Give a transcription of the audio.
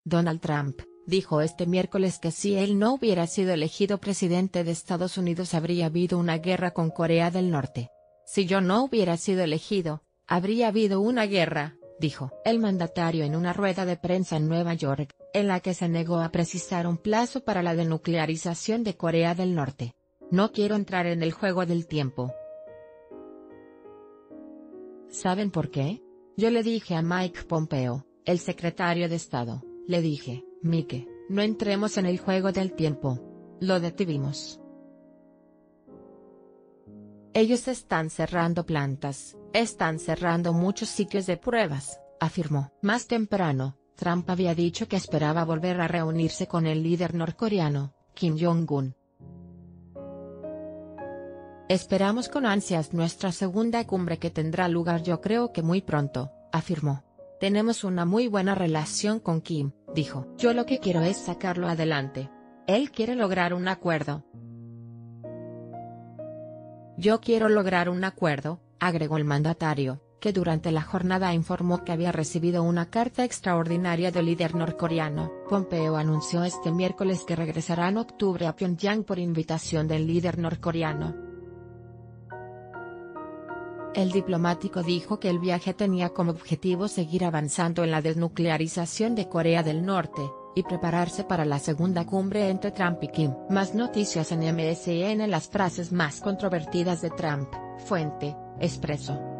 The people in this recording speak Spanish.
Donald Trump dijo este miércoles que si él no hubiera sido elegido presidente de Estados Unidos habría habido una guerra con Corea del Norte. Si yo no hubiera sido elegido, habría habido una guerra, dijo el mandatario en una rueda de prensa en Nueva York, en la que se negó a precisar un plazo para la denuclearización de Corea del Norte. No quiero entrar en el juego del tiempo. ¿Saben por qué? Yo le dije a Mike Pompeo, el secretario de Estado, le dije, Mike, no entremos en el juego del tiempo. Lo detuvimos. Ellos están cerrando plantas, están cerrando muchos sitios de pruebas, afirmó. Más temprano, Trump había dicho que esperaba volver a reunirse con el líder norcoreano, Kim Jong-un. Esperamos con ansias nuestra segunda cumbre que tendrá lugar yo creo que muy pronto, afirmó. Tenemos una muy buena relación con Kim, dijo. Yo lo que quiero es sacarlo adelante. Él quiere lograr un acuerdo. Yo quiero lograr un acuerdo, agregó el mandatario, que durante la jornada informó que había recibido una carta extraordinaria del líder norcoreano. Pompeo anunció este miércoles que regresará en octubre a Pyongyang por invitación del líder norcoreano. El diplomático dijo que el viaje tenía como objetivo seguir avanzando en la desnuclearización de Corea del Norte, y prepararse para la segunda cumbre entre Trump y Kim. Más noticias en MSN. Las frases más controvertidas de Trump, fuente, Expreso.